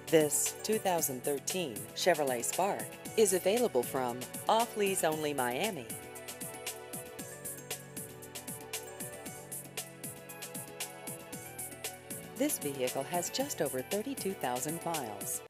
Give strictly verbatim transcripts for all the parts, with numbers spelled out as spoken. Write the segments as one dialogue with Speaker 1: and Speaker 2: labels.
Speaker 1: This two thousand thirteen Chevrolet Spark is available from Off Lease Only Miami. This vehicle has just over thirty-two thousand miles.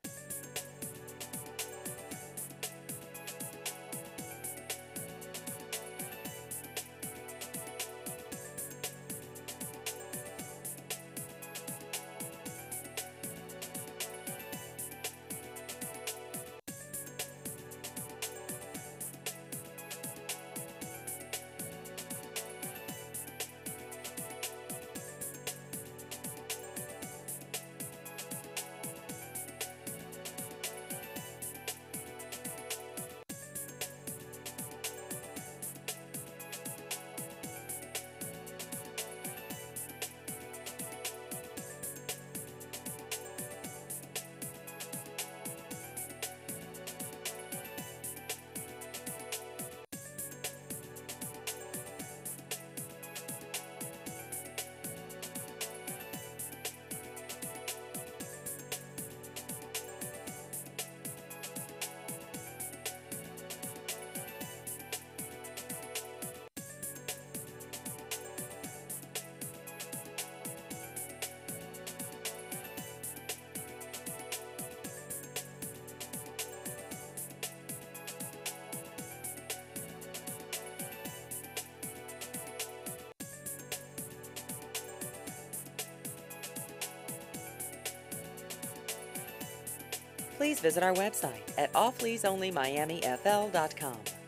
Speaker 1: Please visit our website at off lease only miami f l dot com.